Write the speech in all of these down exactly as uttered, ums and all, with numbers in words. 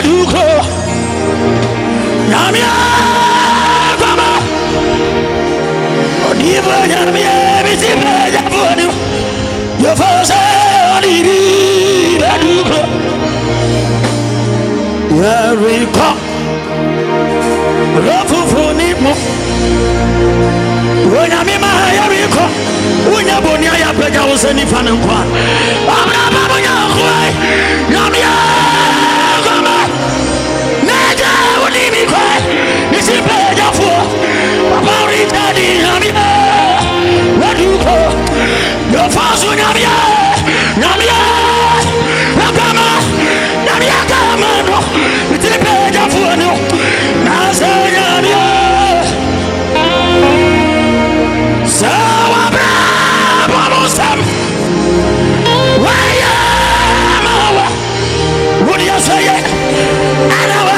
Baduko Namia Gama Odiva Namia Bitiba Japonu Your first Odi Baduko Where we come Love for Nemo When I'm in my area, when you're born, I have a house and if I'm not one. I'm not a young boy. Yamia, come on. Naja, will leave me quiet. It's a bed of war. About it, Daddy, Yamia. What do you call your father, Yamia? Yamia, come on. Yamia, come on. It's a bed of war. Nasa, Yamia. So I'm almost up. Why am I? What do you say? I know.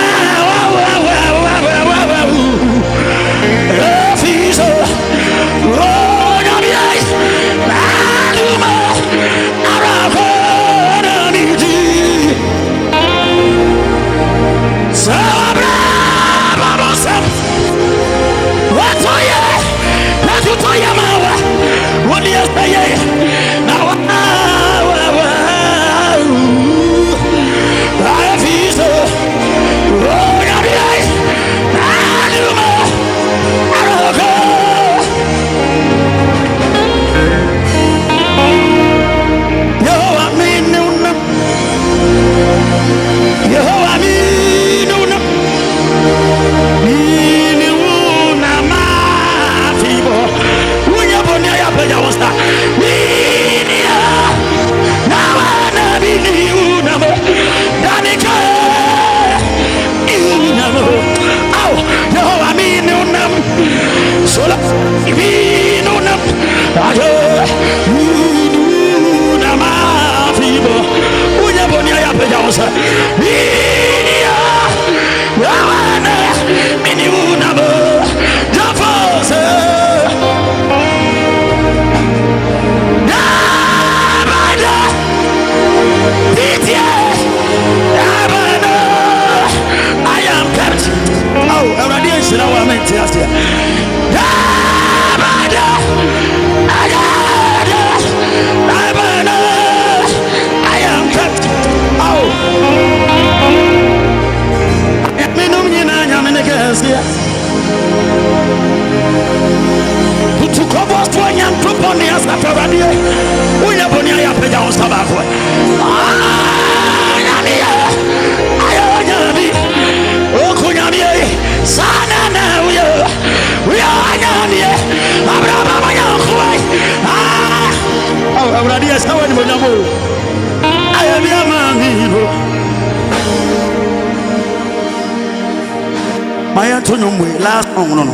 Last song, no, no.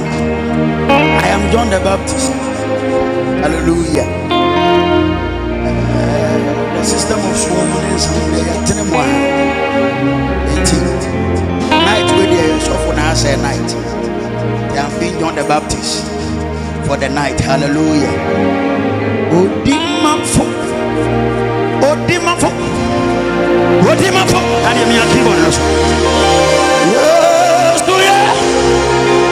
I am John the Baptist. Hallelujah. Uh, the system of swarming they are ten eighteen. Night with the so for now say night. I am being John the Baptist for the night. Hallelujah. Odimafo. Odimafo. Odimafo. Can you hear me keyboard also? Yes, do you?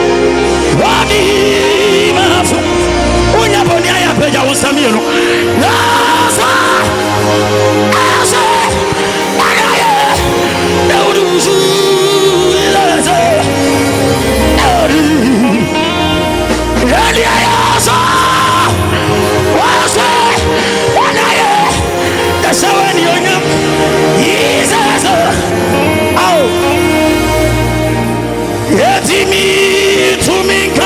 Wadi mafu, unya bonia ya peja usamiro. Nasa, asa, agaye, dauduzu, ilaze, daudi, yali ayasa, wase, agaye, kasawa ni onyam, yizaza, au, yetimi. Tumika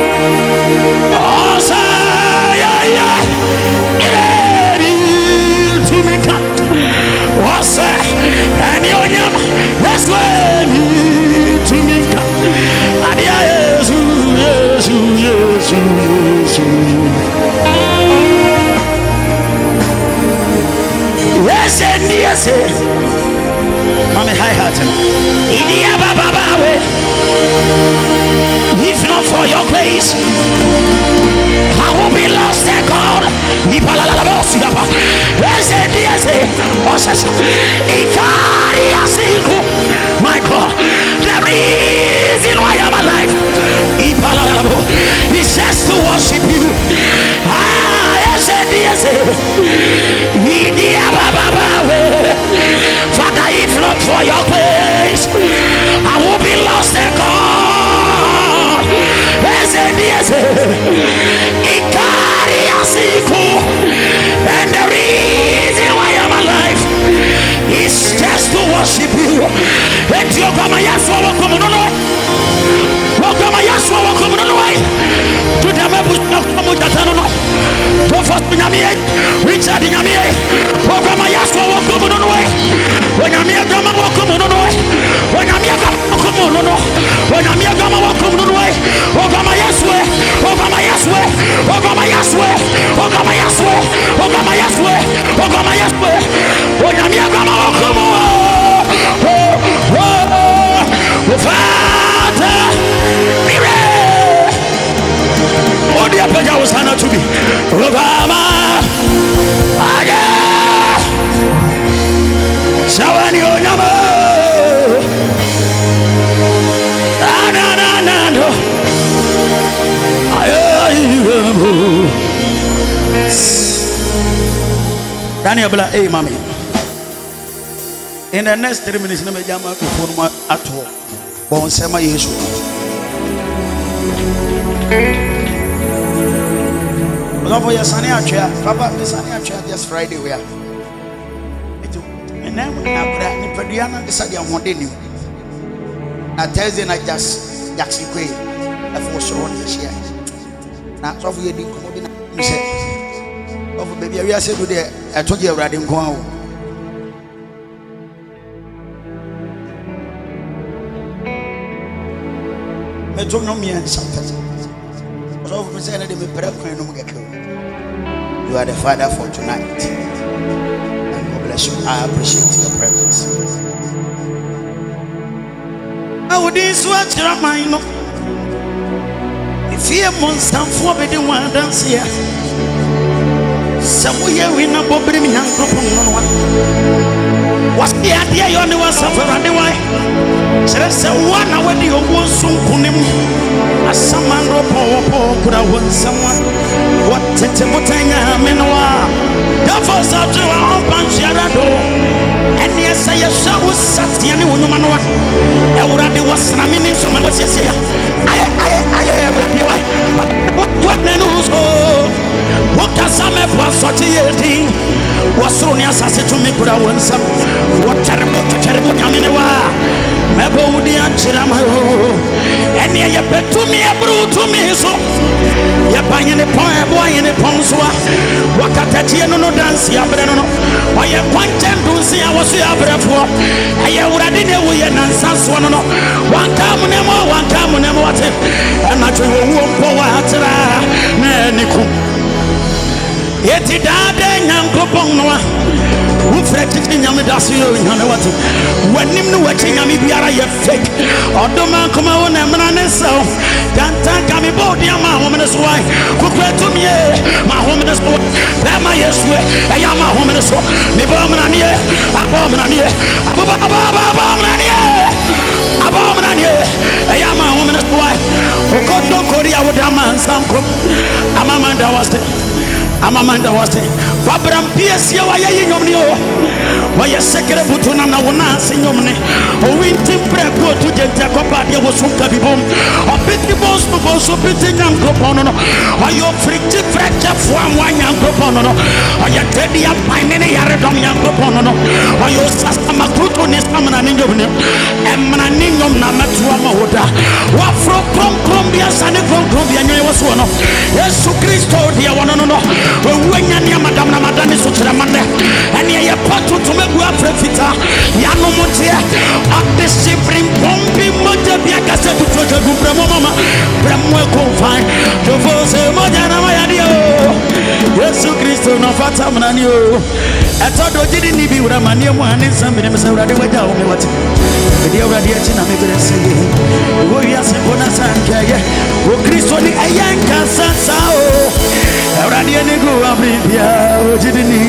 Osa ya ya Ireri Tumika Osa Ani onyam Yesweni Tumika Adia Yesu Yesu Yesu Yesu Yese ni yese Mami high heart Idia baba bawe if not for your grace, I will be lost at God. My to worship you. Ah, yes, yes, Father, if not for your grace, I will be lost and gone. Yes, yes, and the reason why I'm alive is just to worship you. And you're coming, yes, welcome on. Welcome, yes, welcome on. To the members of Kamutatano, to first Pinamie, Richard Pinamie, welcome, yes, welcome on. When I'm here, come welcome on. When I'm here, come on. When I'm here, come welcome on. Welcome, yes, welcome, yes, welcome, yes, welcome, yes, welcome, yes, welcome, yes, when I'm here, come welcome on. Father, oh, the Apeja was not to be Obama. Aga Sawani Onyama. Na na na no. Ayo. Daniel Bla, hey, mommy. In the next three minutes, let me jam up before at all. Bon, Sama Yesu. Love for your sunny chair, Papa, the sunny chair just Friday. We are. And then we have Padiana decided on one day. Now, Thursday night, just Jackson Quay, a four surround this year. Now, so we didn't come in. You said, oh, baby, we are said today, I told you already. I don't know me and something. But over the side of the prayer, you are the Father for tonight. And God bless you. I appreciate your presence. I would this watch your mind. If you want some for the one dance here, somewhere we know Bobby and Propon. What's the idea you only want suffer and the why? Just one hour the old soon punim. As someone could have won someone. What Tetemotanga Menoa? The first of the own Panchiarado. And yes, I shall was sat the only woman. I would have was a minute from what you say. I have a few. What men also? What does some of us such a thing? Was so near Sassi to me, could I want some? What terrible, terrible Yaminewa? Mabodi and Chiramayo. And you bet to me a brute to me so. You're buying a point, boy in a ponsua. What a Tatiano dance, Yabrano. Why you want to see I was your breath for? I would have dinner with an answer. One time, one time, one time, and not to won't go out. Niku. Yet it died and Copon Noah. Who fretted in Yamidasio in Hanawati? When him knew what Yamibiara fake. Or the man come on and Manaso. Can't take me body and my woman's wife. Who pray to me, my woman's boy. That my yes way. I am my woman's wife. Me bomania, a bomania, a bomania, a bomania. I am my woman's wife. Who got no Korea with a man, some cook. I'm a man that was there. I'm a man that was there. Fabram P S. You are in your new. Why a second button and I will not sing your money. Oh, we didn't prep to get Jacoba. There was some cabby bomb. A pretty boss to go so pretty young Copono. Are you frictive fracture from one young Copono? Are you teddy up by many Yaradom young Copono? Are you Sasama Kuto Nistaman and Indomino? And Mananingom Namatuama Water. What from Columbia, Sunny from Columbia, was one of yes, to Christo, dear one. When you're Madame Madame Sutramanda, and you're part to make you a profita, Yano Montia, up the shivering pumping Monte Biacasa to Georgia Gumbrama, Bramwell Confine, to force a Modana Mayadio, Yesu Christo, no Fatamanio. I thought I didn't need you, Ramania, one and somebody was already with down. What the radiation of the city. We are Sabona Sanka, who Christo, a young Casa. Radiani go up in here, didn't he?